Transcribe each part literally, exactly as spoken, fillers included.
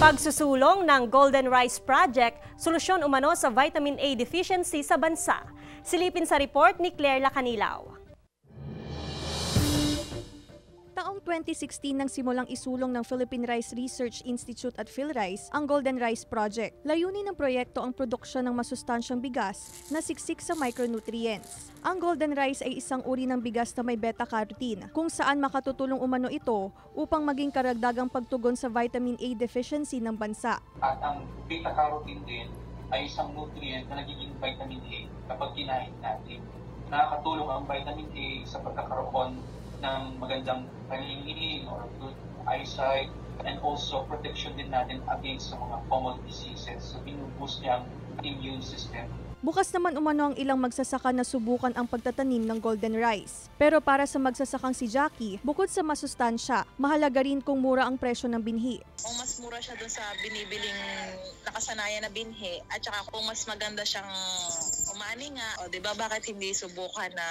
Pagsusulong ng Golden Rice Project, solusyon umano sa vitamin A deficiency sa bansa. Silipin sa report ni Claire Lacanilaw. Taong twenty sixteen nang simulang isulong ng Philippine Rice Research Institute at PhilRice ang Golden Rice Project. Layunin ng proyekto ang produksyon ng masustansyang bigas na siksik sa micronutrients. Ang Golden Rice ay isang uri ng bigas na may beta-carotene, kung saan makatutulong umano ito upang maging karagdagang pagtugon sa vitamin A deficiency ng bansa. At ang beta-carotene din ay isang nutrient na nagiging vitamin A kapag kinain natin. Nakakatulong ang vitamin A sa pagkakaroon ng magandang paningin or good eyesight, and also protection din natin against sa mga common diseases. So binuboost niya ang immune system. Bukas naman umano ang ilang magsasaka na subukan ang pagtatanim ng golden rice. Pero para sa magsasakang si Jackie, bukod sa masustansya, mahalaga rin kung mura ang presyo ng binhi. Kung mas mura siya dun sa binibiling nakasanayan na binhi, at saka kung mas maganda siyang umani nga, o diba bakit hindi subukan na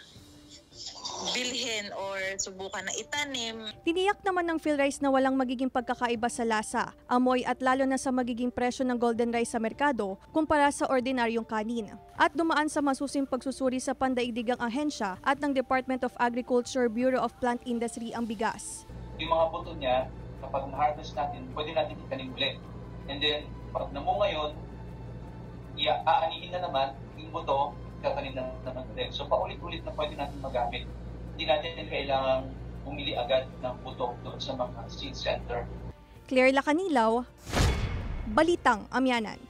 bilhin or subukan na itanim. Tiniyak naman ng PhilRice na walang magiging pagkakaiba sa lasa, amoy at lalo na sa magiging presyo ng golden rice sa merkado kumpara sa ordinaryong kanin. At dumaan sa masusing pagsusuri sa pandaigdigang ahensya at ng Department of Agriculture Bureau of Plant Industry ang bigas. Yung mga buto niya, kapag na-harvest natin, pwede natin itanim ulit. And then, pag namunga yun, iaanihin na naman yung buto, kakanin na naman ulit. So paulit-ulit na pwede natin magamit. Hindi natin kailangang bumili agad ng buto doon sa mga seed center. Claire Lacanilaw, Balitang Amianan.